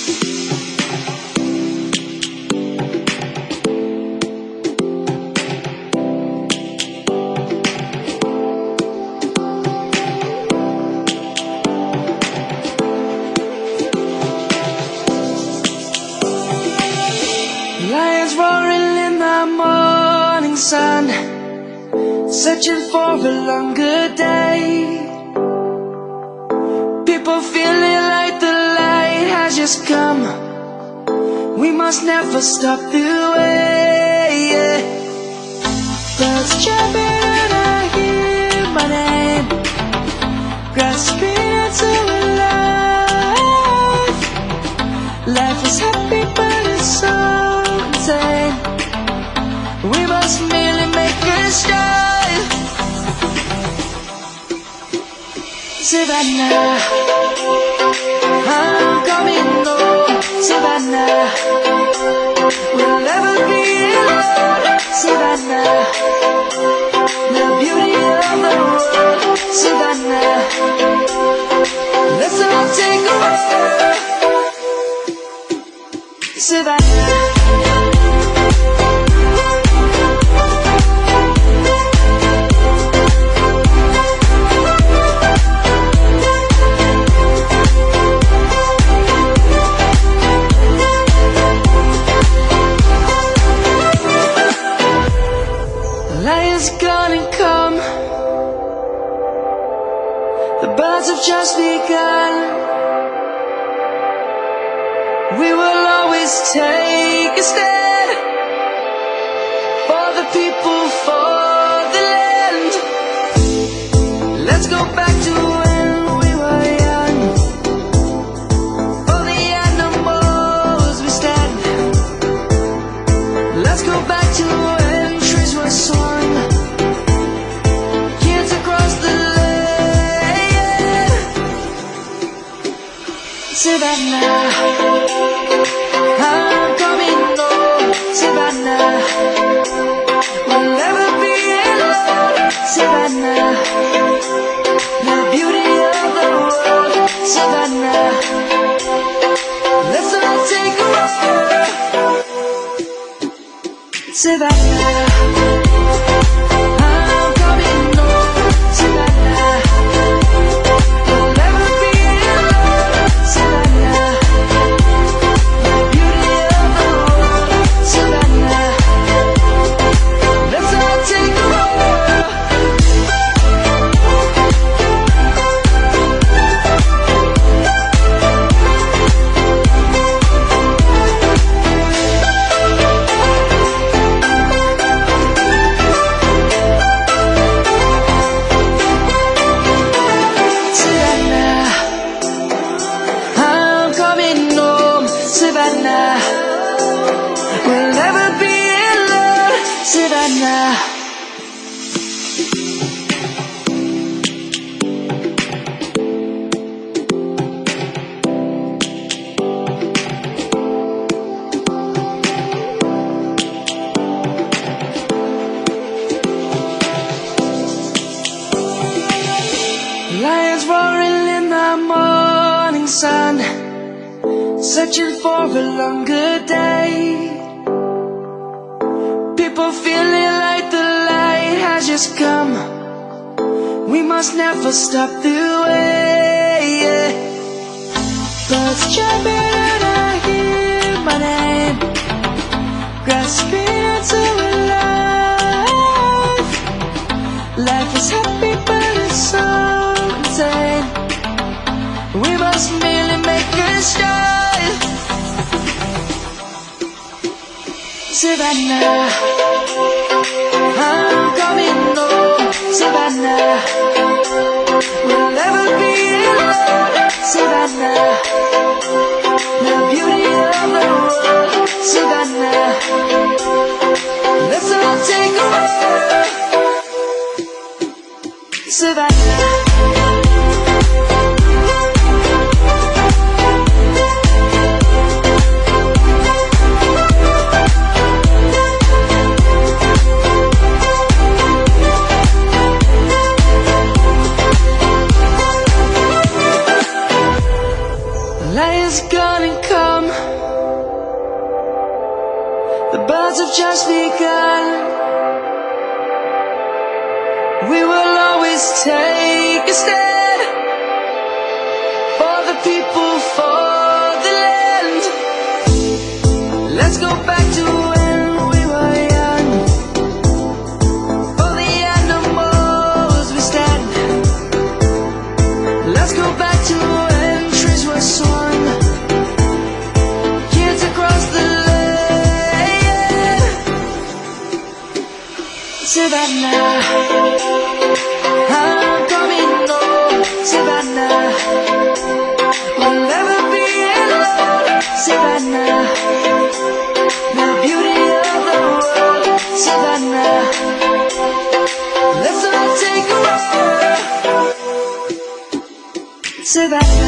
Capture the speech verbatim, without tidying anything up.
Lions roaring in the morning sun, searching for a longer day. People feeling like the light has just come. We must never stop the way, yeah. Birds chirping and I hear my name, grasping into life. Life is happy but it's so insane. We must merely make a start. Savannah, I'm coming home. Savannah, we'll never be alone. Savannah, the beauty of the world. Savannah, let's all take a walk. Savannah. Lion's gonna come. The birds have just begun. We will always take a stand for the people, for the land. Let's go back to when we were young. For the animals we stand. Let's go back to when trees were swung. Kids across the land. Savannah, I'm coming home. Savannah, we'll never be alone. Savannah, the beauty of the world. Savannah, let's all take a walk. Savannah, I'm coming home. Savannah, we'll never be alone. Savannah, the beauty of the world. Savannah, let's all take a walk. Savannah, I'm coming home. Savannah, we'll never be alone. Savannah. Lions roaring in the morning sun, searching for a longer day. People feeling like the light has just come. We must never stop the way, yeah. Birds chirping and I hear my name, grasping into life. Life is happy but it's so insane. We must merely make a start. Savannah, I'm coming home. Savannah, we'll never be alone. Savannah, the beauty of the world. Savannah, let's all take a walk. Savannah. is gonna come. The birds have just begun. We will always take a stand for the people, for the land. Let's go back to when we were young. For the animals we stand. Let's go back to when trees were swung. Kids across the land. Savannah, I'm coming home. Savannah, we'll never be alone. Savannah, the beauty of the world. Savannah, let's all take a ride. Savannah.